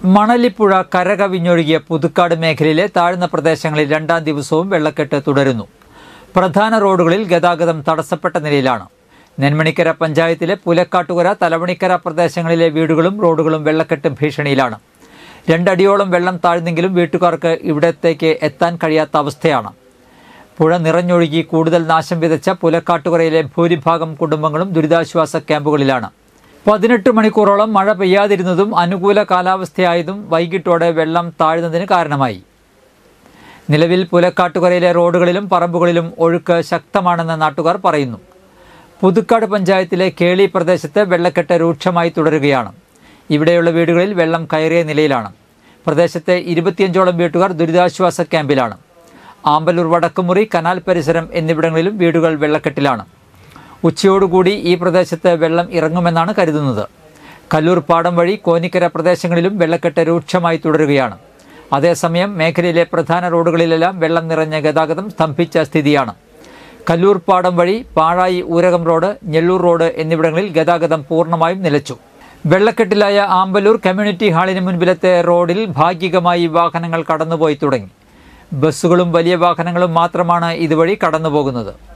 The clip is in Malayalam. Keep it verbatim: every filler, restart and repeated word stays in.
മണലിപ്പുഴ കരകവിഞ്ഞൊഴുകിയ പുതുക്കാട് മേഖലയിലെ താഴ്ന്ന പ്രദേശങ്ങളിൽ രണ്ടാം ദിവസവും വെള്ളക്കെട്ട് തുടരുന്നു. പ്രധാന റോഡുകളിൽ ഗതാഗതം തടസ്സപ്പെട്ട നിലയിലാണ്. നെന്മണിക്കര പഞ്ചായത്തിലെ പുലക്കാട്ടുകര, തലവണിക്കര പ്രദേശങ്ങളിലെ വീടുകളും റോഡുകളും വെള്ളക്കെട്ട് ഭീഷണിയിലാണ്. രണ്ടടിയോളം വെള്ളം താഴ്ന്നെങ്കിലും വീട്ടുകാർക്ക് ഇവിടത്തേക്ക് എത്താൻ കഴിയാത്ത അവസ്ഥയാണ്. പുഴ നിറഞ്ഞൊഴുകി കൂടുതൽ നാശം വിതച്ച പുലക്കാട്ടുകരയിലെ ഭൂരിഭാഗം കുടുംബങ്ങളും ദുരിതാശ്വാസ ക്യാമ്പുകളിലാണ്. പതിനെട്ട് മണിക്കൂറോളം മഴ പെയ്യാതിരുന്നതും അനുകൂല കാലാവസ്ഥയായതും വൈകിട്ടോടെ വെള്ളം താഴ്ന്നതിന് കാരണമായി. നിലവിൽ പുലക്കാട്ടുകരയിലെ റോഡുകളിലും പറമ്പുകളിലും ഒഴുക്ക് ശക്തമാണെന്ന് നാട്ടുകാർ പറയുന്നു. പുതുക്കാട് പഞ്ചായത്തിലെ കേളി പ്രദേശത്ത് വെള്ളക്കെട്ട് രൂക്ഷമായി തുടരുകയാണ്. ഇവിടെയുള്ള വീടുകളിൽ വെള്ളം കയറിയ നിലയിലാണ്. പ്രദേശത്തെ ഇരുപത്തിയഞ്ചോളം വീട്ടുകാർ ദുരിതാശ്വാസ ക്യാമ്പിലാണ്. ആമ്പലൂർ, വടക്കുമുറി, കനാൽ പരിസരം എന്നിവിടങ്ങളിലും വീടുകൾ വെള്ളക്കെട്ടിലാണ്. ഉച്ചയോടുകൂടി ഈ പ്രദേശത്ത് വെള്ളം ഇറങ്ങുമെന്നാണ് കരുതുന്നത്. കല്ലൂർ പാടം വഴി കോന്നിക്കര പ്രദേശങ്ങളിലും വെള്ളക്കെട്ട് രൂക്ഷമായി തുടരുകയാണ്. അതേസമയം മേഖലയിലെ പ്രധാന റോഡുകളിലെല്ലാം വെള്ളം നിറഞ്ഞ ഗതാഗതം സ്തംഭിച്ച സ്ഥിതിയാണ്. കല്ലൂർ പാടം വഴി പാഴായി ഊരകം റോഡ്, ഞെള്ളൂർ റോഡ് എന്നിവിടങ്ങളിൽ ഗതാഗതം പൂർണ്ണമായും നിലച്ചു. വെള്ളക്കെട്ടിലായ ആമ്പലൂർ കമ്മ്യൂണിറ്റി ഹാളിന് മുൻപിലത്തെ റോഡിൽ ഭാഗികമായി വാഹനങ്ങൾ കടന്നുപോയി തുടങ്ങി. ബസ്സുകളും വലിയ വാഹനങ്ങളും മാത്രമാണ് ഇതുവഴി കടന്നുപോകുന്നത്.